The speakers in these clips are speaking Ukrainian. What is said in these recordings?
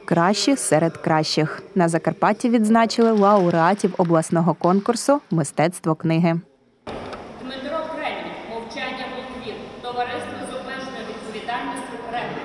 Кращі серед кращих. На Закарпатті відзначили лауреатів обласного конкурсу «Мистецтво книги». Дмитро Кремінь, «Мовчання волків», товариство з обмеженою відповідальністю «Реп».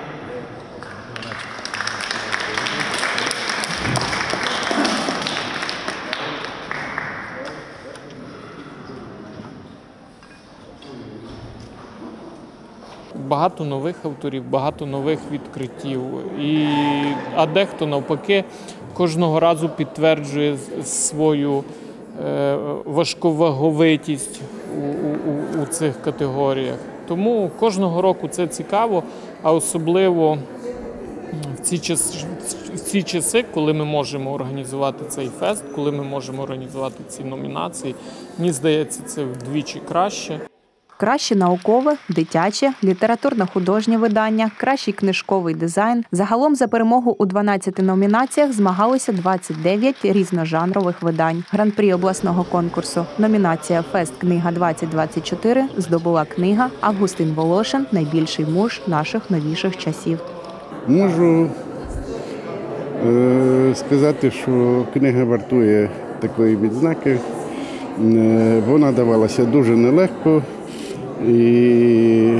Багато нових авторів, багато нових відкриттів. А дехто, навпаки, кожного разу підтверджує свою важковаговитість у цих категоріях. Тому кожного року це цікаво, а особливо в ці часи, коли ми можемо організувати цей фест, коли ми можемо організувати ці номінації, мені здається, це вдвічі краще. Краще наукове, дитяче, літературно-художнє видання, кращий книжковий дизайн. Загалом за перемогу у 12 номінаціях змагалися 29 різножанрових видань. Гран-прі обласного конкурсу «Номінація Фест Книга-2024» здобула книга «Августин Волошин. Найбільший муж наших новіших часів». Можу сказати, що книга вартує такої відзнаки. Вона давалася дуже нелегко і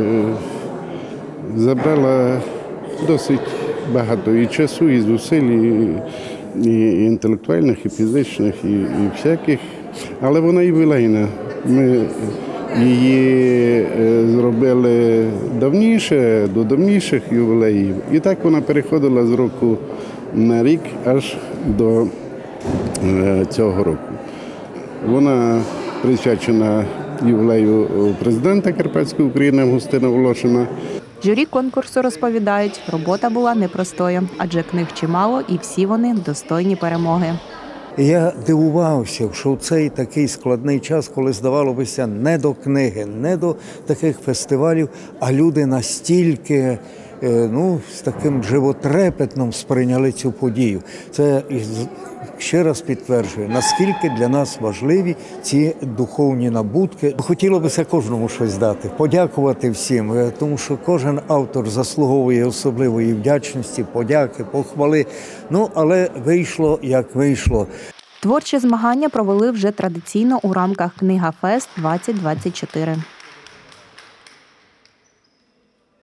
забрала досить багато і часу, і зусиль, і інтелектуальних, і фізичних, і всяких. Але вона ювілейна. Ми її зробили давніше, до давніших ювілеїв. І так вона переходила з року на рік аж до цього року. Вона присвячена ювілею президента Карпатської України Августина Волошина. Журі конкурсу розповідають, робота була непростою, адже книг чимало і всі вони достойні перемоги. Я дивувався, що в цей такий складний час, коли здавалося не до книги, не до таких фестивалів, а люди настільки з таким животрепетом сприйняли цю подію. Це ще раз підтверджує, наскільки для нас важливі ці духовні набутки. Хотілося б кожному щось дати, подякувати всім, тому що кожен автор заслуговує особливої вдячності, подяки, похвали. Але вийшло, як вийшло. Творчі змагання провели вже традиційно у рамках «Книга Фест 2024».